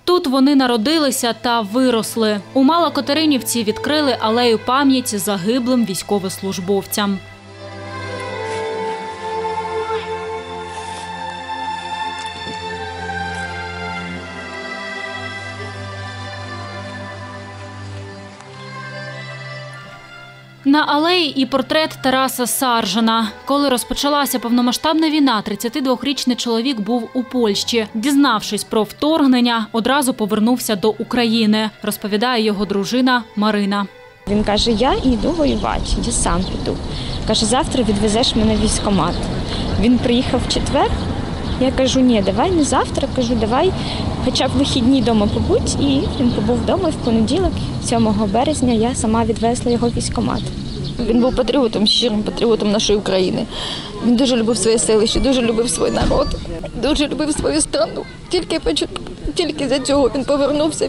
Тут вони народилися та виросли. У Малокатеринівці відкрили алею пам'яті загиблим військовослужбовцям. На алеї і портрет Тараса Саржана. Коли розпочалася повномасштабна війна, 32-річний чоловік був у Польщі. Дізнавшись про вторгнення, одразу повернувся до України, розповідає його дружина Марина. Він каже, я йду воювати, я сам піду. Каже, завтра відвезеш мене в військкомат. Він приїхав в четвер. Я кажу, ні, давай не завтра, кажу, давай хоча б вихідні вдома побудь. І він побув вдома, і в понеділок, 7 березня, я сама відвезла його в військкомат. Він був патріотом, щирим патріотом нашої України. Він дуже любив своє селище, дуже любив свій народ, дуже любив свою страну. Тільки за цього він повернувся,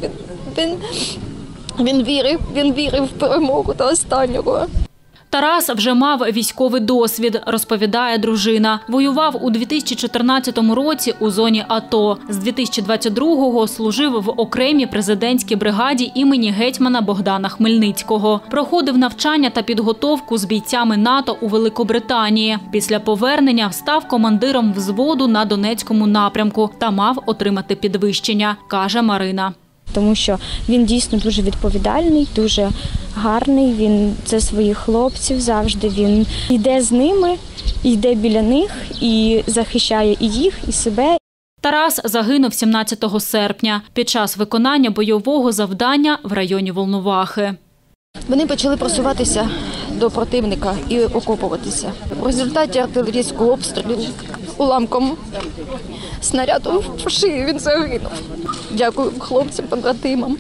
він вірив в перемогу до останнього. Тарас вже мав військовий досвід, розповідає дружина. Воював у 2014 році у зоні АТО. З 2022-го служив в окремій президентській бригаді імені гетьмана Богдана Хмельницького. Проходив навчання та підготовку з бійцями НАТО у Великобританії. Після повернення став командиром взводу на Донецькому напрямку та мав отримати підвищення, каже Марина. Тому що він дійсно дуже відповідальний, дуже гарний, він за своїх хлопців завжди, він йде з ними, йде біля них і захищає і їх, і себе. Тарас загинув 17 серпня під час виконання бойового завдання в районі Волновахи. Вони почали просуватися до противника і окопуватися. В результаті артилерійського обстрілу уламком снаряду в шию він загинув. Дякую хлопцям, побратимам.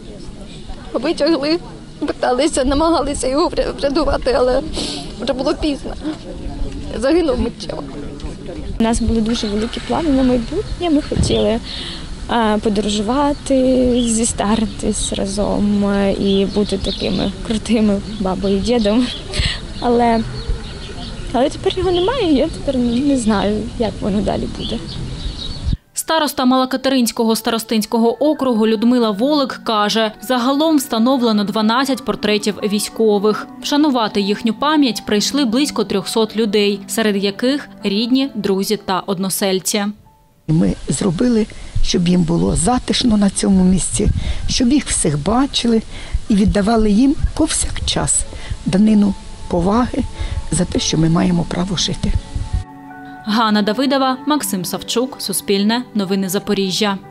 Витягли, питалися, намагалися його врятувати, але вже було пізно. Загинув миттєво. У нас були дуже великі плани на майбутнє. Ми хотіли подорожувати, зістаритись разом і бути такими крутими бабою і дідом. Але тепер його немає, я тепер не знаю, як воно далі буде. Староста Малокатеринського старостинського округу Людмила Волик каже, загалом встановлено 12 портретів військових. Вшанувати їхню пам'ять прийшли близько 300 людей, серед яких рідні, друзі та односельці. Ми зробили, щоб їм було затишно на цьому місці, щоб їх всіх бачили і віддавали їм повсякчас данину поваги за те, що ми маємо право жити. Ганна Давидова, Максим Савчук, Суспільне, Новини Запоріжжя.